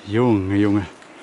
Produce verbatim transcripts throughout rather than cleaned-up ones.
Junge, Junge.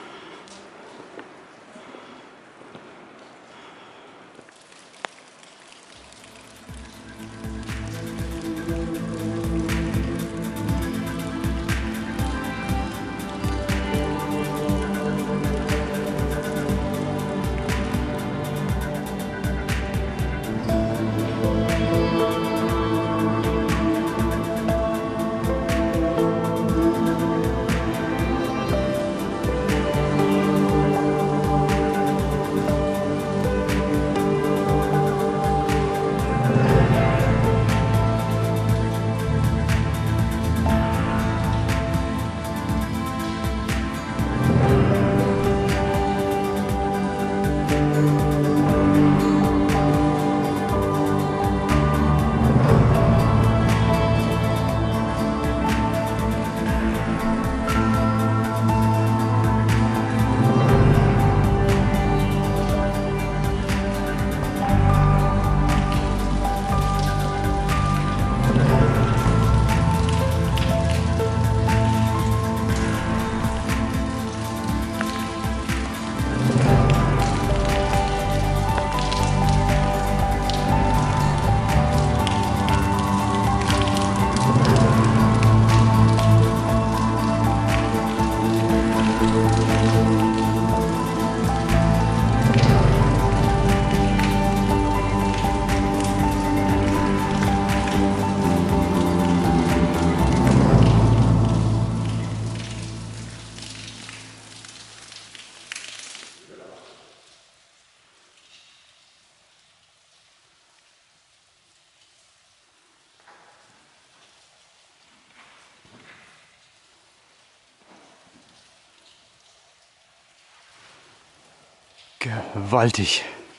Gewaltig.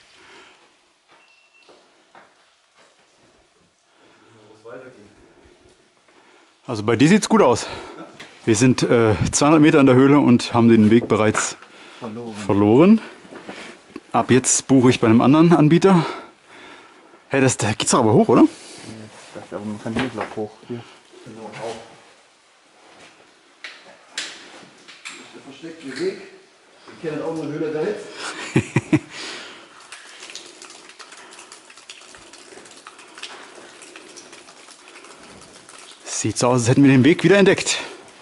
Also bei dir sieht es gut aus. Wir sind äh, zweihundert Meter in der Höhle und haben den Weg bereits verloren. verloren. Ab jetzt buche ich bei einem anderen Anbieter. Hey, das, da geht's doch aber hoch, oder? Ja, ich dachte, aber man kann hier gleich hoch. Hier. Genau, auch. Der versteckte Weg. Ich kenne auch eine Höhle da jetzt. Sieht so aus, als hätten wir den Weg wieder entdeckt.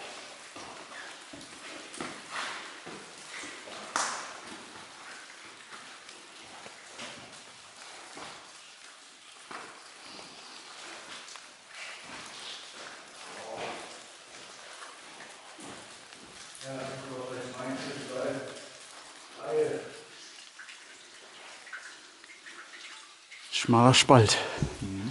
Schmaler Spalt. Mhm.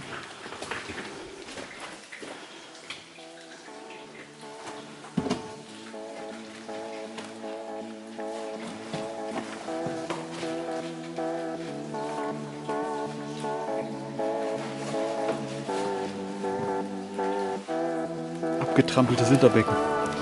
Abgetrampelte Sinterbecken.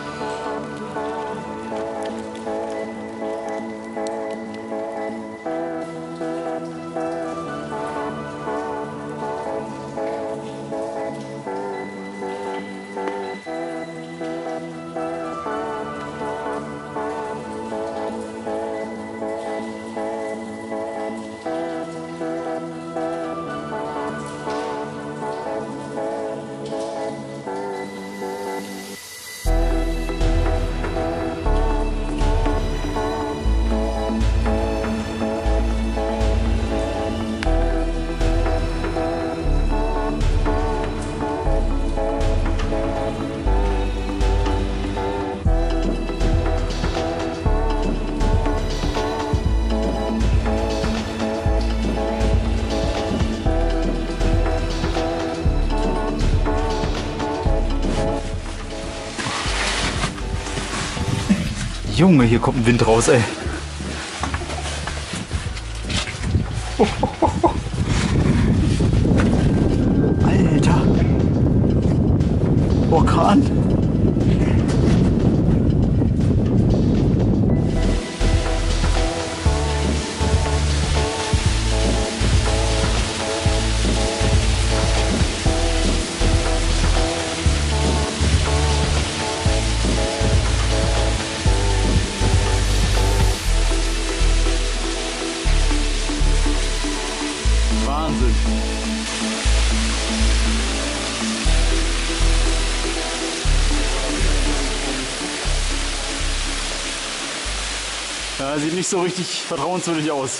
Junge, hier kommt ein Wind raus, ey. Alter. Orkan. Wahnsinn. Ja, sieht nicht so richtig vertrauenswürdig aus.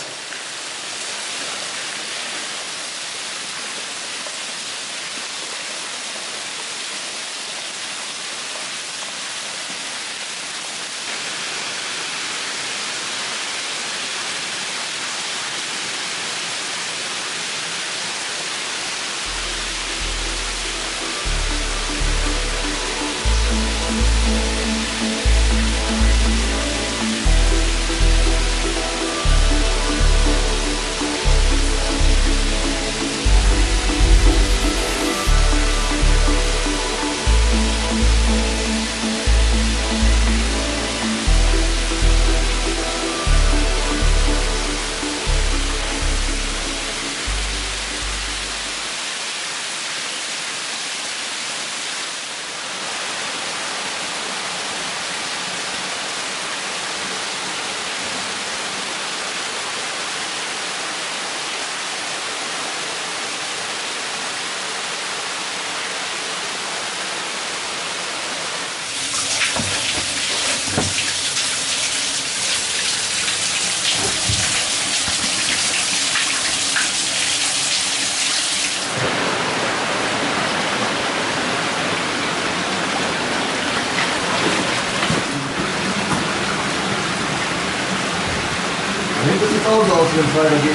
Hinten sieht es auch so aus, wenn es weitergeht.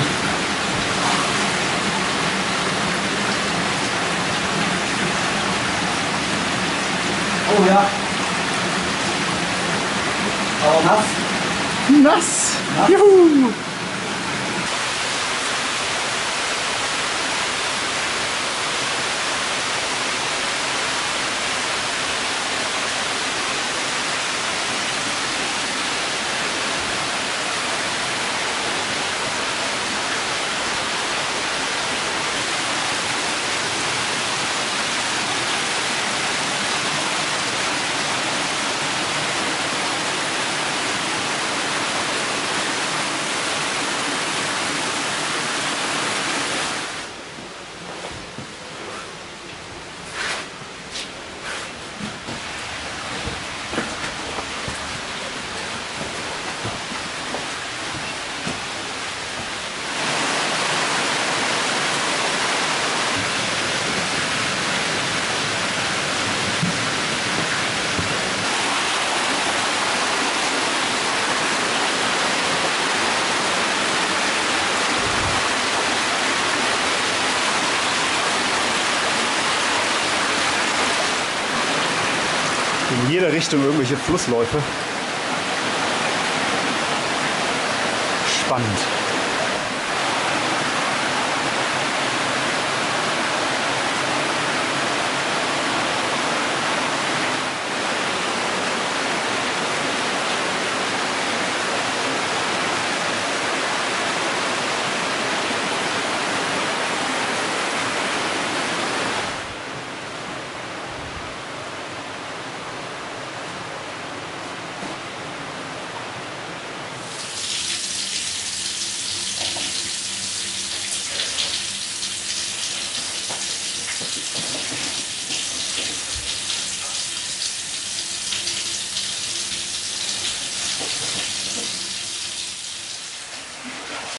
Oh ja. Aber nass. Nass! Juhu! In jeder Richtung irgendwelche Flussläufe. Spannend.